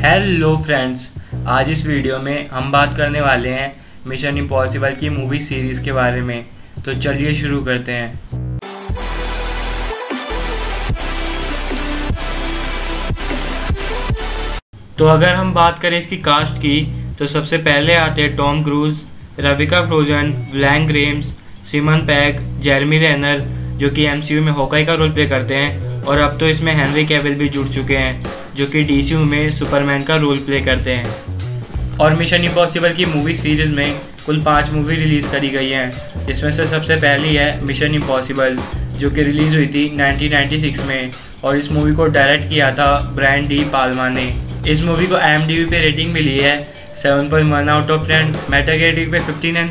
Hello friends, आज इस video में हम बात करने वाले हैं मिशन इम्पॉसिबल की मूवी सीरीज़ के बारे में। तो चलिए शुरू करते हैं। तो अगर हम बात करें इसकी कास्ट की तो सबसे पहले आते हैं टॉम क्रूज, रविका फ्रोजन, Ving Rhames, Simon Pegg, Jeremy Renner जो कि एमसीयू में हॉकाई का रोल प्ले करते हैं, और अब तो इसमें हेनरी कैविल भी जुड़ चुके हैं जो कि डीसीयू में सुपरमैन का रोल प्ले करते हैं। और मिशन इम्पॉसिबल की मूवी सीरीज़ में कुल 5 मूवी रिलीज़ करी गई हैं, जिसमें से सबसे पहली है मिशन इम्पॉसिबल जो कि रिलीज़ हुई थी 1996 में, और इस मूवी को डायरेक्ट किया था ब्रायन डी पाल्मा ने। इस मूवी को IMDb पे रेटिंग मिली है 7.1 आउट ऑफ 10, मेटाक्रिटिक पे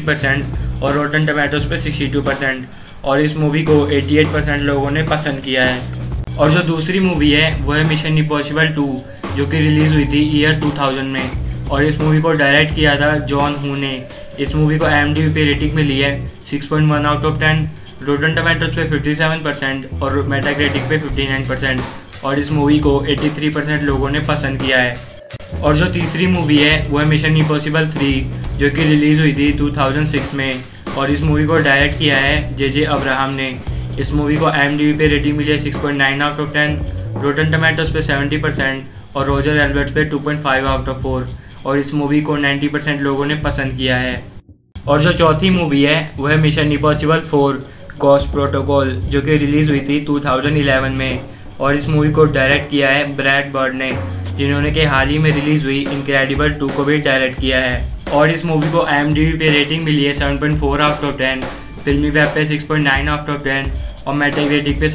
59% और रोटन टोमेटोज पे 62%, और इस मूवी को 88% लोगों ने पसंद किया है। और जो दूसरी मूवी है वो है मिशन इम्पॉसिबल 2 जो कि रिलीज़ हुई थी ईयर 2000 में, और इस मूवी को डायरेक्ट किया था जॉन हू ने। इस मूवी को IMDb पे रेटिंग मिली है 6.1 आउट ऑफ 10, रोटन टोमेटोज पे 57% और मेटाक्रिटिक पे 59%, और इस मूवी को 83% लोगों ने पसंद किया है। और जो तीसरी मूवी है वो है मिशन इम्पॉसिबल 3 जो कि रिलीज़ हुई थी 2006 में, और इस मूवी को डायरेक्ट किया है जे अब्राहम ने। इस मूवी को IMDb पे रेटिंग मिली है 6.9 आउट ऑफ 10, रोटन टोमेटोज पे 70% और रॉजर एल्बर्ट पे 2.5 आउट ऑफ 4, और इस मूवी को 90% लोगों ने पसंद किया है। और जो चौथी मूवी है वो है मिशन इम्पॉसिबल 4 घोस्ट प्रोटोकॉल जो कि रिलीज़ हुई थी 2011 में, और इस मूवी को डायरेक्ट किया है ब्रैड बर्ड ने, जिन्होंने कि हाल ही में रिलीज़ हुई इनक्रेडिबल 2 को भी डायरेक्ट किया है। और इस मूवी को IMDb पे रेटिंग मिली है 7.4 आउट ऑफ 10, फिल्मी वेब पे 6.9 आउट ऑफ 10 और मेटाक्रिटिक पे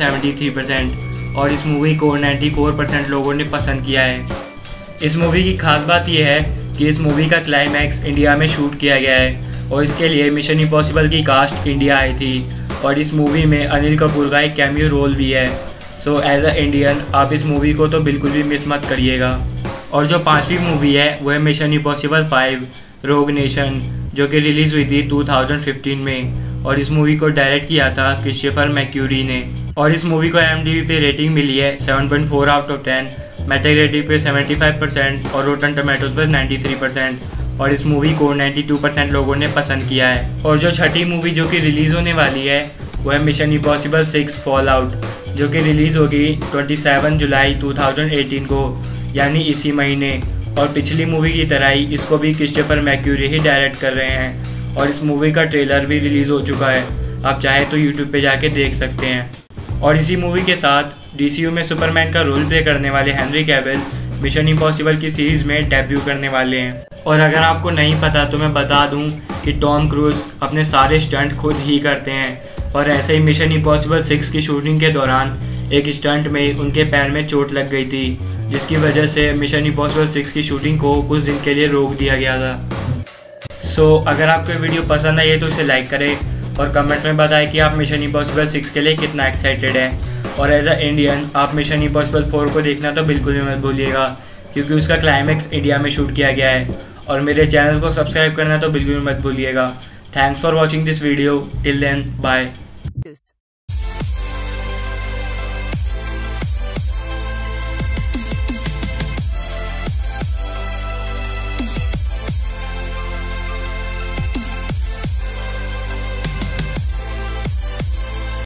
73%, और इस मूवी को 94% लोगों ने पसंद किया है। इस मूवी की खास बात यह है कि इस मूवी का क्लाइमैक्स इंडिया में शूट किया गया है, और इसके लिए मिशन इम्पॉसिबल की कास्ट इंडिया आई थी, और इस मूवी में अनिल कपूर का एक कैमियो रोल भी है। सो एज अ इंडियन आप इस मूवी को तो बिल्कुल भी मिस मत करिएगा। और जो 5वीं मूवी है वो है मिशन इम्पॉसिबल 5 रोग नेशन जो कि रिलीज़ हुई थी 2015 में, और इस मूवी को डायरेक्ट किया था क्रिस्टोफर मैक्यूरी ने। और इस मूवी को IMDb पे रेटिंग मिली है 7.4 आउट ऑफ 10, मेटाक्रिटिक पे 75% और रोटन टोमेटोज पे 93%, और इस मूवी को 92% लोगों ने पसंद किया है। और जो छठी मूवी जो कि रिलीज़ होने वाली है वो है मिशन इम्पॉसिबल 6 फॉल आउट जो कि रिलीज़ होगी 27 जुलाई 2018 को, यानी इसी महीने। और पिछली मूवी की तरह ही इसको भी क्रिस्टोफर मैक्यूरी ही डायरेक्ट कर रहे हैं, और इस मूवी का ट्रेलर भी रिलीज़ हो चुका है, आप चाहे तो यूट्यूब पे जाके देख सकते हैं। और इसी मूवी के साथ डीसीयू में सुपरमैन का रोल प्ले करने वाले हेनरी कैविल मिशन इम्पॉसिबल की सीरीज़ में डेब्यू करने वाले हैं। और अगर आपको नहीं पता तो मैं बता दूं कि टॉम क्रूज अपने सारे स्टंट खुद ही करते हैं, और ऐसे ही मिशन इम्पॉसिबल 6 की शूटिंग के दौरान एक स्टंट में उनके पैर में चोट लग गई थी, जिसकी वजह से मिशन इम्पॉसिबल 6 की शूटिंग को कुछ दिन के लिए रोक दिया गया था। सो अगर आपको वीडियो पसंद आई है तो इसे लाइक करें और कमेंट में बताएं कि आप मिशन इम्पॉसिबल 6 के लिए कितना एक्साइटेड हैं। और एज अ इंडियन आप मिशन इम्पॉसिबल 4 को देखना तो बिल्कुल भी मत भूलिएगा, क्योंकि उसका क्लाइमैक्स इंडिया में शूट किया गया है। और मेरे चैनल को सब्सक्राइब करना तो बिल्कुल भी मत भूलिएगा। Thanks for watching this video, till then bye.